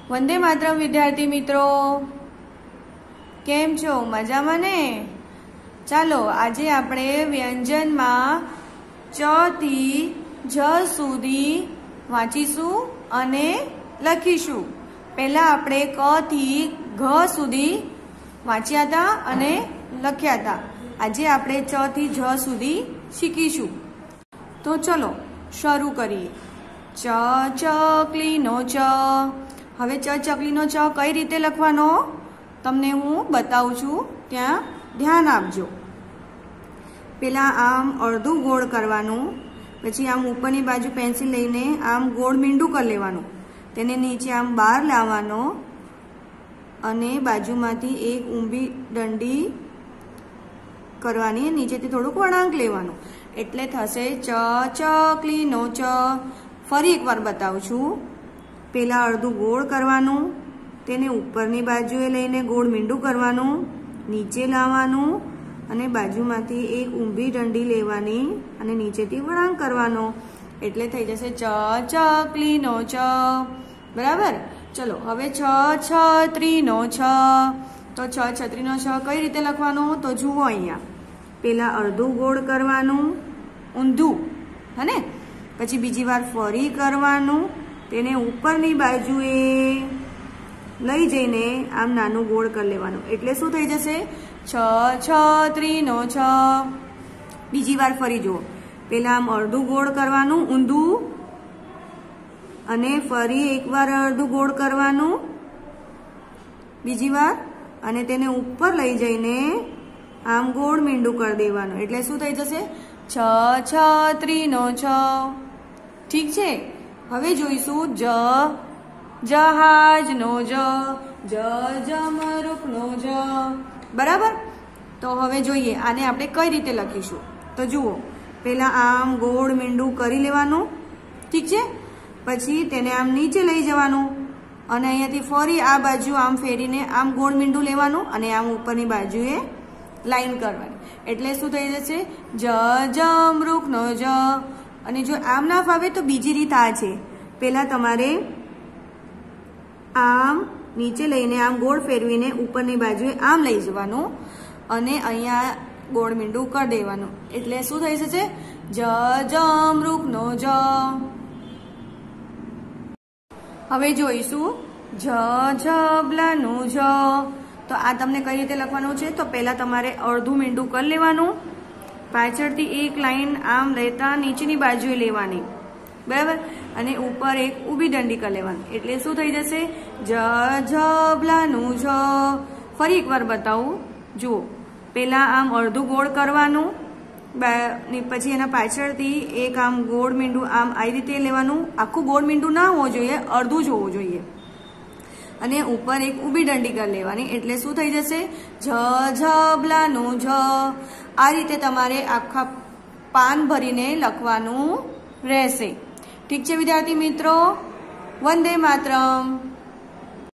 वंदे मातरम विद्यार्थी मित्रों, केम छो? मजामां ने? चालो आज आपणे व्यंजन में च थी झ सुधी वांचीशुं अने लखीशुं। पहला आपणे क थी घ सुधी वांच्या था अने लख्या था। आज आपणे च थी झ सुधी शीखीशुं। तो चलो शुरू करिए। च चकलीनो च। हवे च चकलीनो च कई रीते लखवानो तमने हूँ बताऊं छूं, त्यां ध्यान आपजो। पेला आम अर्धु गोળ करवानुं, पछी आम उपरनी बाजू पेन्सिल लईने आम गोળ मींडू कर लेवानुं, तेने नीचे आम बहार लाववानो अने बाजूमांथी एक ऊंबी डंडी करवानी, नीचेथी थोड़ुंक वळांक लेवानुं एटले थशे च चकलीनो च। फरी एकवार बतावुं छुं। पेला अर्धु गोળ करवानुं, तेने उपरनी बाजुए लईने गोળ मींडू करवानुं, नीचे लाववानुं अने बाजुमांथी एक ऊंबी डंडी लेवानी अने नीचेथी वळांक करवानो एटले थई जशे च चकलीनो च। बराबर। चलो हवे छ छतरीनो छ। तो छ छतरीनो छ कई रीते लखवानो? तो जुओ अहींया। पेला अर्धु गोળ करवानुं, ऊंधું, हने? पछी बीजी वार फरी करवानुं, तेने उपरनी बाजुए लई जईने आम नाનું गोળ कर लेवानुं एटले शुं थई जशे? छ छतरीनो छ। बीजी वार फरी जुओ। पेला आम अर्धु गोળ करवानुं, ऊंधું, अने फरी एकवार अर्धु गोળ करवानुं बीजी वार, अने तेने उपर लई जईने आम गोળ मींडू कर देवानुं एटले शुं थई जशे? छ छतरीनो छ। ठीक छे। हवे जोईशुं ज जहाजनो ज, ज जमरूकनो ज। बराबर। तो हवे जोईए आने आपणे कई रीते लखीशुं। तो जुओ, पेला आम गोળ मींडू करी लेवानुं, ठीक छे? पछी तेने आम नीचे लई जवानुं अने अहींयाथी फरी आ बाजू आम फेरीने आम गोળ मींडू लेवानुं अने आम उपरनी बाजुए लाइन करवानी एटले शुं थई जशे? ज जमरूकनो ज। अने जो आम ना फावे तो बीजी रीत आ छे। पेला तमारे आम नीचे लईने आम गोળ फेरवीने उपरनी बाजुए आम लई जवानुं अने अहींया गोળ मींडू कर देवानुं एटले शुं थई जशे? ज जमरूकनो ज। हवे जोईशुं झ झबलानो झ। तो आ तमने कई रीते लखवानुं छे? तो पहला तमारे अर्धु मींडू कर लेवानुं, पाछळथी एक लाइन आम लेता नीचेनी बाजुए लेवानी, बराबर, अने ऊपर एक ऊभी डंडी कर लेवानी एटले शुं थई जशे? झ झबलानो झ। फरी एकवार बतावुं। जुओ, पेला आम अर्धु गोળ करवानुं, पछी एना पाछळथी एक आम गोળ मींडू आम आ रीते लेवानुं। आखुं गोળ मींडू ना होवुं जोईए, अर्धुं ज होवुं जोईए अने ऊपर एक ऊभी डंडी कर लेवानी एटले शुं थई जशे? झ झबलानो झ। आ रीते तमारे आखा पान भरीने लखवानुं रहेशे। ठीक छे विद्यार्थी मित्रों? वंदे मातरम।